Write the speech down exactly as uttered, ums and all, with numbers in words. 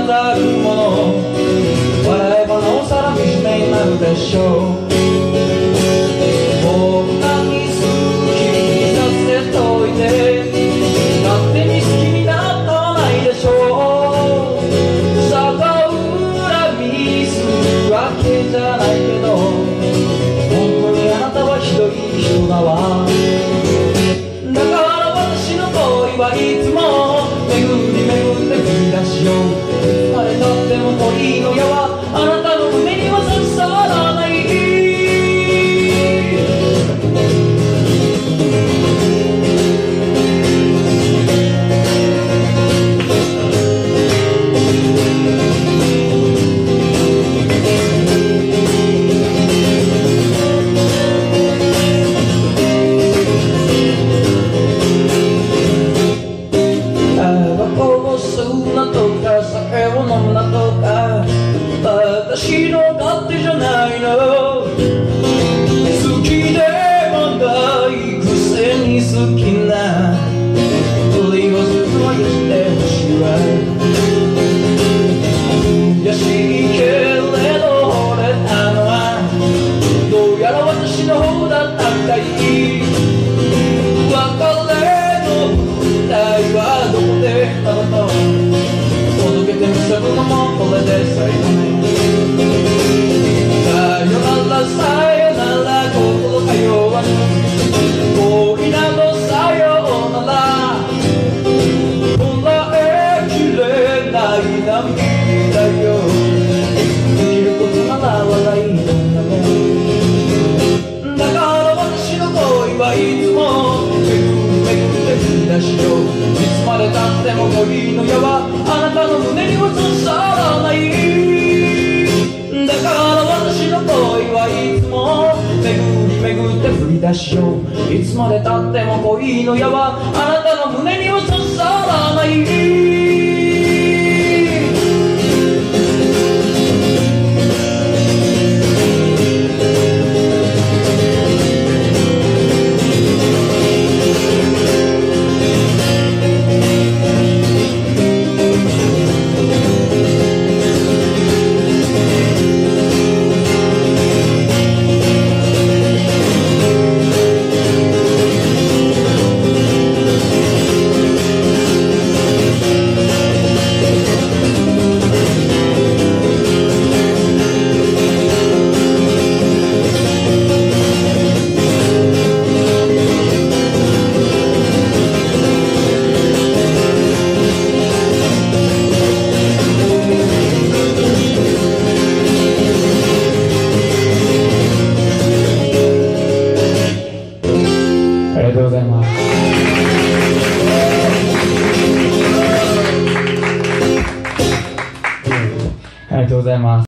ざるもの、笑えばなおさら惨めになるでしょう。こんなに好きにさせといて勝手に好きになったないでしょう。逆恨みするわけじゃないけど、本当にあなたはひどい人だわ。だから私の恋はいつも巡り巡って繰り出しよう。いつまでたっても恋の矢はあなたの胸には刺さらない。酒を飲むなとか私の勝手じゃないの。好きでもないくせに好きなふりをずっとしてほしいわ。悔しいけれど惚れたのはどうやら私の方だったみたい。別れの舞台はどこでなのと届けてみせるのもこれで最後ね。さよならさよなら心通わぬ恋などさよならこらえきれない涙よ。できることなら笑いのだね。だから私の恋はいつもめぐめぐって振り出しよう。いつまでたっても恋の矢はあなたの胸には刺さらない。だから私の恋はいつも巡り巡って振り出しよう。いつまでたっても恋の矢はあなたの胸には刺さらない。ありがとうございます。ありがとうございます。